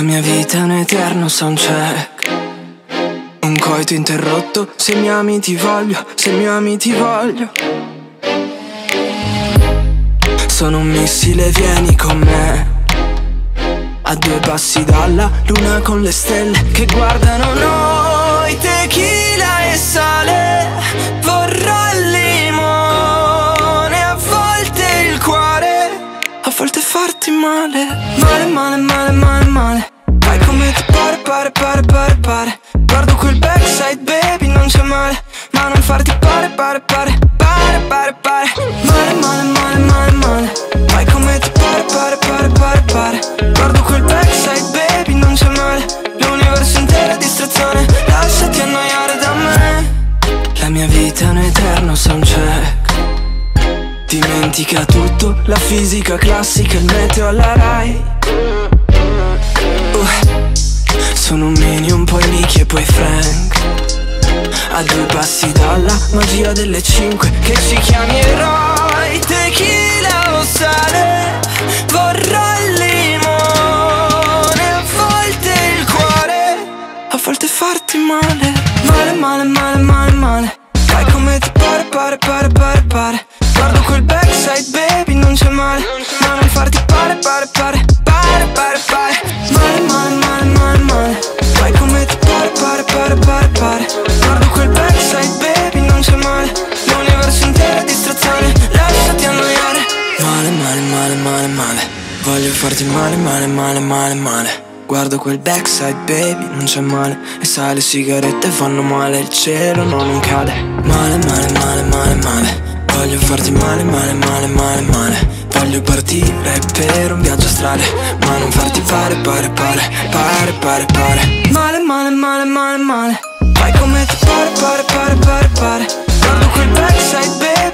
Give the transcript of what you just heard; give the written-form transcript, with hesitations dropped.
mia vita è un eterno soundcheck, un coito interrotto. Se mi ami ti voglio, se mi ami ti voglio. Sono un missile, vieni con me. A 2 passi dalla luna con le stelle che guardano noi. Tequila e sale, vorrò il limone, a volte il cuore, a volte farti male. Male, male, male, male, male. Fai come ti pare, pare, pare, pare, pare. Guardo quel backside, baby, non c'è male, ma non farti pare, pare, pare, pare, pare, pare. Male, male, male, male, male. Fai come ti pare, pare, pare, pare, pare. Guardo quel backside, baby, non c'è male. L'universo intero è distrazione, lasciati annoiare da me. La mia vita è un eterno soundcheck, dimentica tutto, la fisica classica, il meteo alla Rai. Sono un Minion, poi Nicky e poi Frank. A 2 passi dalla magia delle 5 che ci chiami eroi. Tequila o sale, vorrò il limone, a volte il cuore, a volte farti male. Male, male, male, male, male. Fai come ti pare, pare, pare, pare, pare. Guardo quel backside, baby, non c'è male, ma non farti pare, pare, pare, pare, pare, pare. Male, male, male, male, male. Fai come ti pare, pare, pare, pare, pare. Guardo quel backside, baby, non c'è male. L'universo intero è distrazione, lasciati annoiare. Male, male, male, male, male. Voglio farti male, male, male, male, male. Guardo quel backside, baby, non c'è male. E sai, le sigarette fanno male, il cielo non cade. Male, male, male, male, male. Voglio farti male, male, male, male, male. Voglio partire per un viaggio astrale, ma non farti pare, pare, pare, pare, pare, pare. Male, male, male, male, male. Fai come ti pare, pare, pare, pare, pare. Guardo quel backside, baby,